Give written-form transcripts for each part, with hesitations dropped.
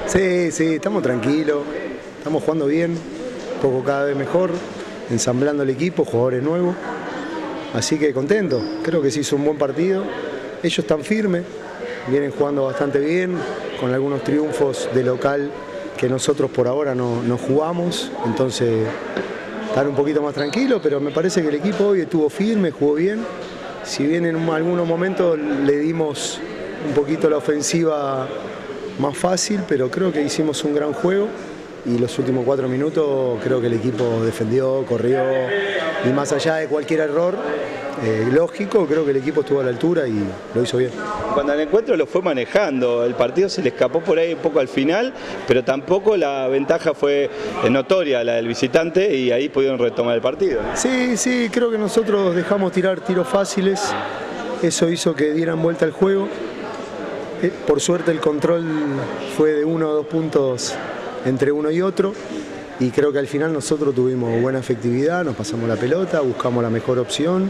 Sí, sí, estamos tranquilos, estamos jugando bien, un poco cada vez mejor, ensamblando el equipo, jugadores nuevos, así que contento, creo que se hizo un buen partido, ellos están firmes, vienen jugando bastante bien, con algunos triunfos de local que nosotros por ahora no jugamos, entonces estar un poquito más tranquilo, pero me parece que el equipo hoy estuvo firme, jugó bien, si bien en algunos momentos le dimos un poquito la ofensiva más fácil, pero creo que hicimos un gran juego y los últimos 4 minutos creo que el equipo defendió, corrió y más allá de cualquier error lógico, creo que el equipo estuvo a la altura y lo hizo bien. Cuando el encuentro lo fue manejando, el partido se le escapó por ahí un poco al final, pero tampoco la ventaja fue notoria, la del visitante, y ahí pudieron retomar el partido, ¿no? Sí, sí, creo que nosotros dejamos tirar tiros fáciles, eso hizo que dieran vuelta al juego. Por suerte el control fue de 1 o 2 puntos entre uno y otro y creo que al final nosotros tuvimos buena efectividad, nos pasamos la pelota, buscamos la mejor opción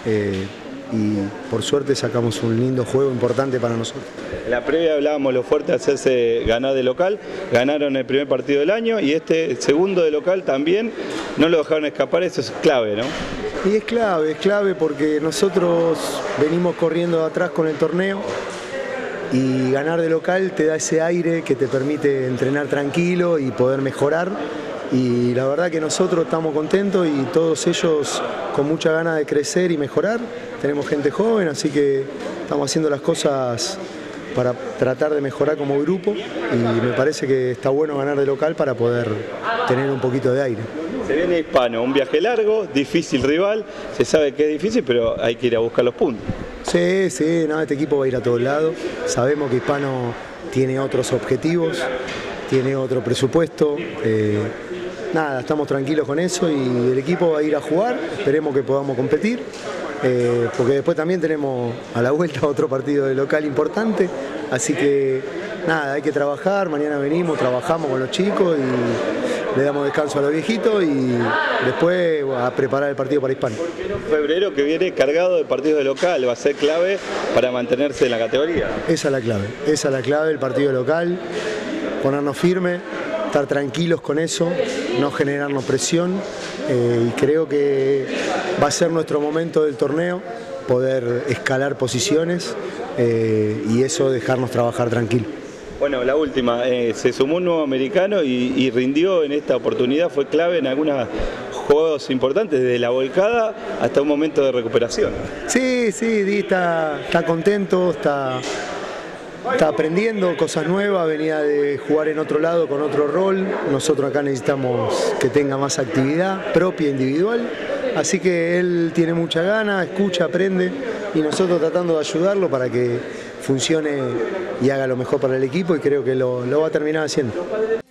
y por suerte sacamos un lindo juego importante para nosotros. En la previa hablábamos lo fuerte de hacerse ganar de local, ganaron el primer partido del año y este segundo de local también no lo dejaron escapar, eso es clave, ¿no? Y es clave porque nosotros venimos corriendo de atrás con el torneo y ganar de local te da ese aire que te permite entrenar tranquilo y poder mejorar y la verdad que nosotros estamos contentos y todos ellos con mucha ganas de crecer y mejorar, tenemos gente joven así que estamos haciendo las cosas para tratar de mejorar como grupo y me parece que está bueno ganar de local para poder tener un poquito de aire. Se viene Hispano, un viaje largo, difícil rival, se sabe que es difícil pero hay que ir a buscar los puntos. Sí, sí, no, este equipo va a ir a todos lados, sabemos que Hispano tiene otros objetivos, tiene otro presupuesto, nada, estamos tranquilos con eso y el equipo va a ir a jugar, esperemos que podamos competir, porque después también tenemos a la vuelta otro partido de local importante, así que nada, hay que trabajar, mañana venimos, trabajamos con los chicos y le damos descanso a los viejitos y después a preparar el partido para Hispano. Febrero que viene cargado de partidos de local, va a ser clave para mantenerse en la categoría. Esa es la clave, el partido local, ponernos firmes, estar tranquilos con eso, no generarnos presión y creo que va a ser nuestro momento del torneo, poder escalar posiciones y eso dejarnos trabajar tranquilo. Bueno, la última, se sumó un nuevo americano y rindió en esta oportunidad, fue clave en algunos juegos importantes, desde la volcada hasta un momento de recuperación. Sí, sí, Di está contento, está aprendiendo cosas nuevas, venía de jugar en otro lado con otro rol, nosotros acá necesitamos que tenga más actividad propia, individual, así que él tiene mucha gana, escucha, aprende y nosotros tratando de ayudarlo para que funcione y haga lo mejor para el equipo y creo que lo va a terminar haciendo.